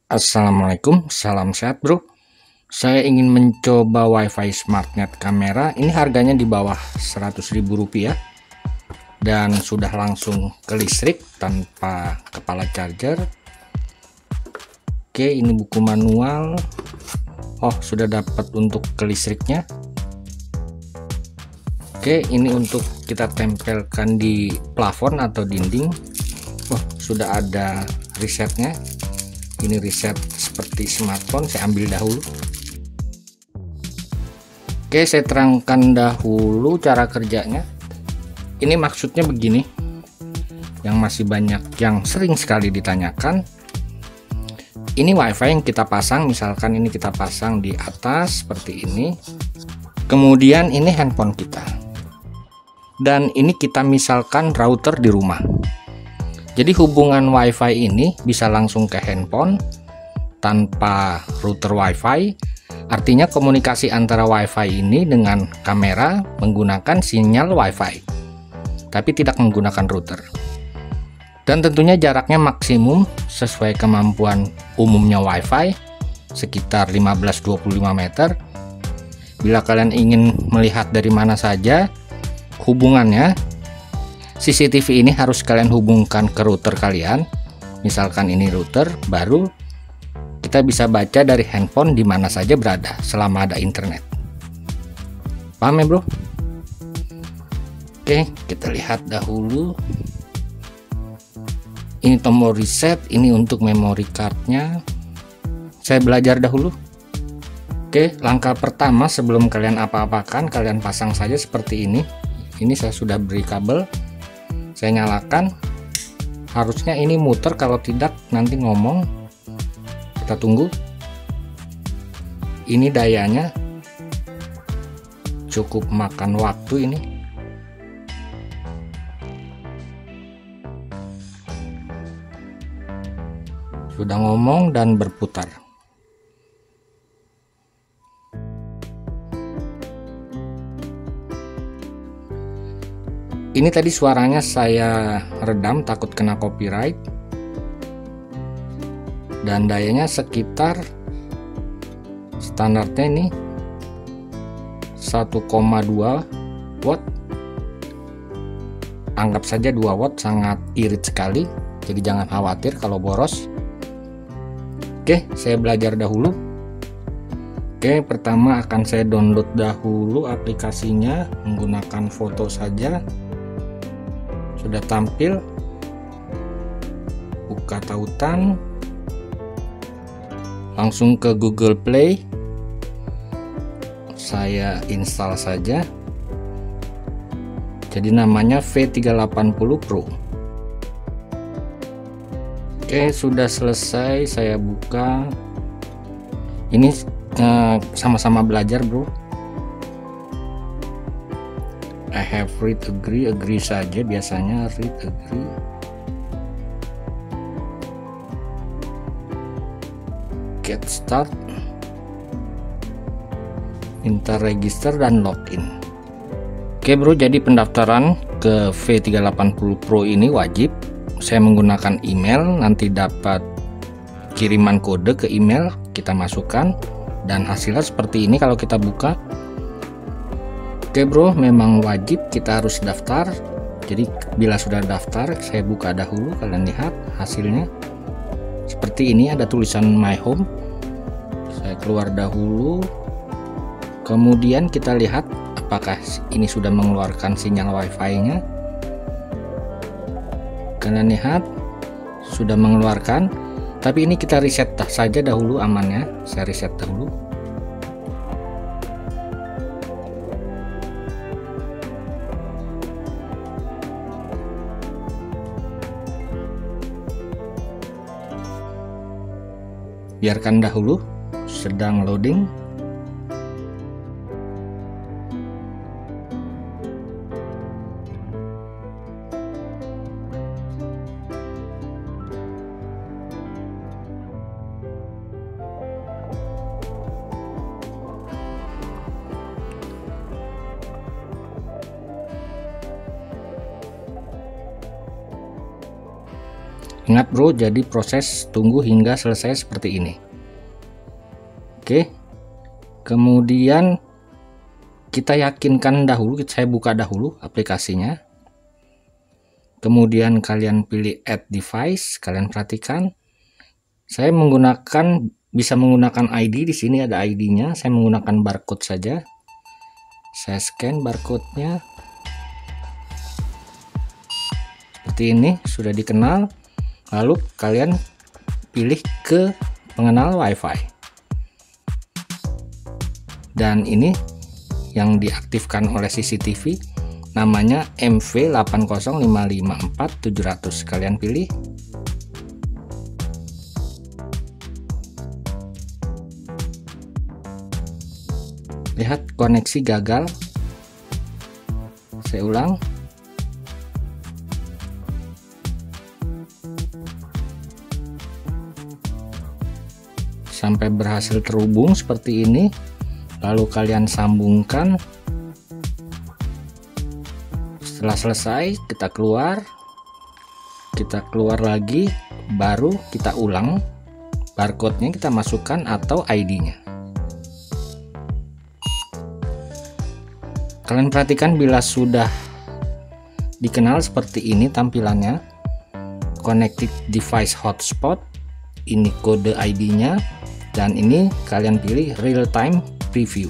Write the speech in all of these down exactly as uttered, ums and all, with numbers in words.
Assalamualaikum, salam sehat bro. Saya ingin mencoba WiFi SmartNet kamera. Ini harganya di bawah seratus ribu rupiah dan sudah langsung ke listrik tanpa kepala charger. Oke, ini buku manual. Oh, sudah dapat untuk ke listriknya. Oke, ini untuk kita tempelkan di plafon atau dinding. Oh, sudah ada resetnya. Ini reset seperti smartphone, saya ambil dahulu. Oke, saya terangkan dahulu cara kerjanya. Ini maksudnya begini, yang masih banyak yang sering sekali ditanyakan. Ini WiFi yang kita pasang, misalkan ini kita pasang di atas seperti ini. Kemudian ini handphone kita. Dan ini kita misalkan router di rumah. Jadi hubungan WiFi ini bisa langsung ke handphone tanpa router WiFi. Artinya komunikasi antara WiFi ini dengan kamera menggunakan sinyal WiFi, tapi tidak menggunakan router. Dan tentunya jaraknya maksimum sesuai kemampuan umumnya WiFi, sekitar lima belas sampai dua puluh lima meter. Bila kalian ingin melihat dari mana saja hubungannya, C C T V ini harus kalian hubungkan ke router kalian. Misalkan ini router, baru kita bisa baca dari handphone di mana saja berada selama ada internet. Paham ya bro? Oke, kita lihat dahulu. Ini tombol reset, ini untuk memory cardnya. Saya belajar dahulu. Oke, langkah pertama sebelum kalian apa-apakan, kalian pasang saja seperti ini. Ini saya sudah beri kabel. Saya nyalakan, harusnya ini muter, kalau tidak nanti ngomong. Kita tunggu. Ini dayanya cukup makan waktu ini. Sudah ngomong dan berputar. Ini tadi suaranya saya redam, takut kena copyright. Dan dayanya sekitar standarnya ini satu koma dua watt. Anggap saja dua watt, sangat irit sekali. Jadi jangan khawatir kalau boros. Oke, saya belajar dahulu. Oke, pertama akan saya download dahulu aplikasinya menggunakan foto saja. Sudah tampil, buka tautan, langsung ke Google Play, saya install saja. Jadi namanya V tiga delapan nol Pro. Oke, sudah selesai, saya buka. Ini sama-sama eh, belajar bro. I have read, agree, agree saja biasanya, read, agree. Get start. Minta register dan login. Oke bro, jadi pendaftaran ke V tiga delapan nol Pro ini wajib. Saya menggunakan email, nanti dapat kiriman kode ke email, kita masukkan. Dan hasilnya seperti ini kalau kita buka. Oke bro, memang wajib kita harus daftar. Jadi bila sudah daftar, saya buka dahulu, kalian lihat hasilnya seperti ini. Ada tulisan My Home. Saya keluar dahulu, kemudian kita lihat apakah ini sudah mengeluarkan sinyal WiFi nya. Kalian lihat sudah mengeluarkan, tapi ini kita reset saja dahulu amannya. Saya reset dahulu. Biarkan dahulu, sedang loading. Ingat bro, jadi proses tunggu hingga selesai seperti ini. Oke, kemudian kita yakinkan dahulu, saya buka dahulu aplikasinya. Kemudian kalian pilih add device, kalian perhatikan. Saya menggunakan, bisa menggunakan I D, di sini ada I D-nya. Saya menggunakan barcode saja. Saya scan barcode-nya. Seperti ini, sudah dikenal. Lalu kalian pilih ke pengenal WiFi. Dan ini yang diaktifkan oleh C C T V, namanya M V delapan nol lima lima empat tujuh nol nol. Kalian pilih. Lihat, koneksi gagal. Saya ulang. Sampai berhasil terhubung seperti ini. Lalu kalian sambungkan. Setelah selesai, kita keluar. Kita keluar lagi, baru kita ulang. Barcode-nya kita masukkan atau I D-nya. Kalian perhatikan, bila sudah dikenal seperti ini tampilannya. Connected device hotspot. Ini kode I D-nya. Dan ini kalian pilih real time preview.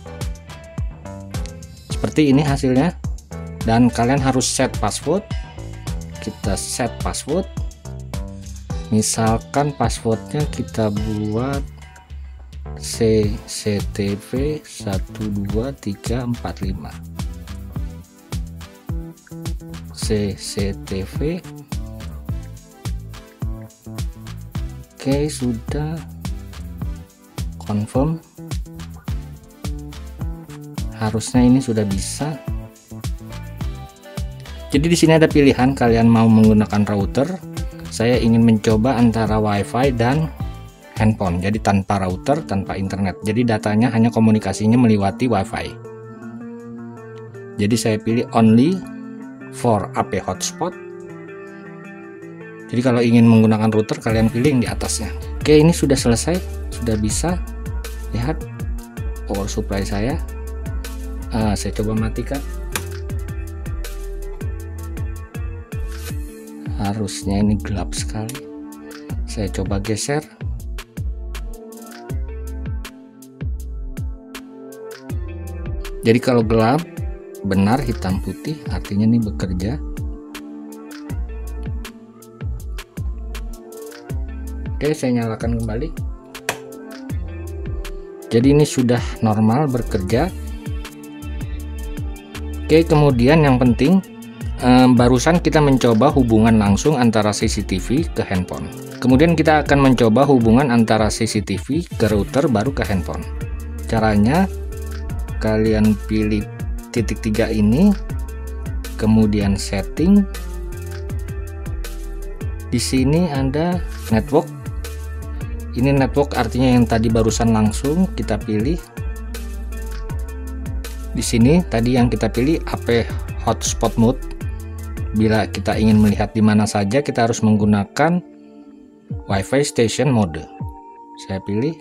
Seperti ini hasilnya. Dan kalian harus set password. Kita set password. Misalkan passwordnya kita buat C C T V satu dua tiga empat lima. C C T V. Oke, sudah. Confirm. Harusnya ini sudah bisa. Jadi di sini ada pilihan, kalian mau menggunakan router. Saya ingin mencoba antara WiFi dan handphone. Jadi tanpa router, tanpa internet. Jadi datanya hanya komunikasinya melewati WiFi. Jadi saya pilih only for A P hotspot. Jadi kalau ingin menggunakan router, kalian pilih yang di atasnya. Oke, ini sudah selesai, sudah bisa. Lihat power supply saya. Uh, saya coba matikan. Harusnya ini gelap sekali. Saya coba geser. Jadi kalau gelap, benar hitam putih, artinya ini bekerja. Oke, saya nyalakan kembali. Jadi ini sudah normal bekerja. Oke, kemudian yang penting eh, barusan kita mencoba hubungan langsung antara C C T V ke handphone. Kemudian kita akan mencoba hubungan antara C C T V ke router baru ke handphone. Caranya kalian pilih titik tiga ini, kemudian setting. Di sini ada network. Ini network artinya yang tadi barusan langsung kita pilih. Di sini tadi yang kita pilih A P hotspot mode. Bila kita ingin melihat di mana saja, kita harus menggunakan WiFi station mode. Saya pilih.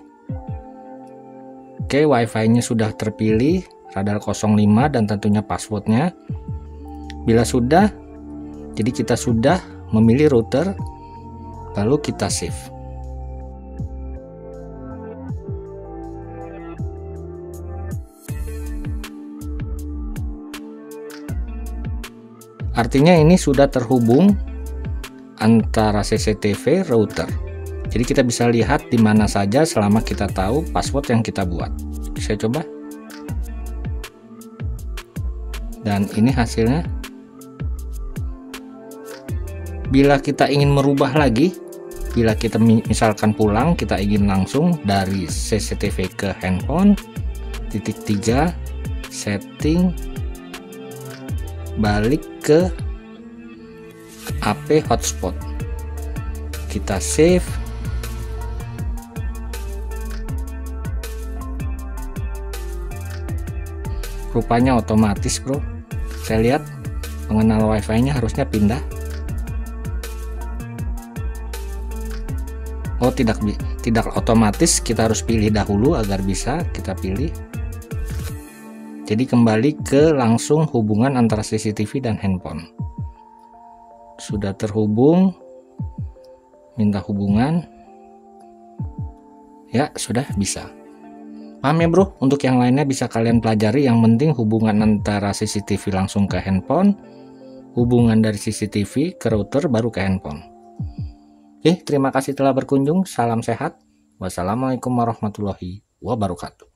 Oke, WiFi-nya sudah terpilih, radar nol lima dan tentunya passwordnya. Bila sudah, jadi kita sudah memilih router, lalu kita save. Artinya ini sudah terhubung antara C C T V router. Jadi kita bisa lihat di mana saja selama kita tahu password yang kita buat. Saya coba. Dan ini hasilnya. Bila kita ingin merubah lagi, bila kita misalkan pulang, kita ingin langsung dari C C T V ke handphone, titik tiga, setting, balik ke A P hotspot, kita save. Rupanya otomatis bro. Saya lihat pengenal WiFi nya harusnya pindah. Oh, tidak tidak otomatis, kita harus pilih dahulu agar bisa kita pilih. Jadi kembali ke langsung hubungan antara C C T V dan handphone. Sudah terhubung, minta hubungan. Ya, sudah bisa. Paham ya bro? Untuk yang lainnya bisa kalian pelajari. Yang penting hubungan antara C C T V langsung ke handphone, hubungan dari C C T V ke router baru ke handphone. Oke, terima kasih telah berkunjung. Salam sehat. Wassalamualaikum warahmatullahi wabarakatuh.